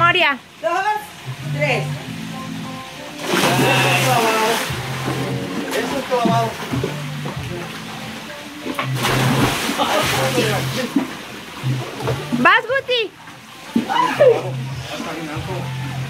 memoria. 2, 3. Eso es clavado. Vas, Guti. Está bien alto.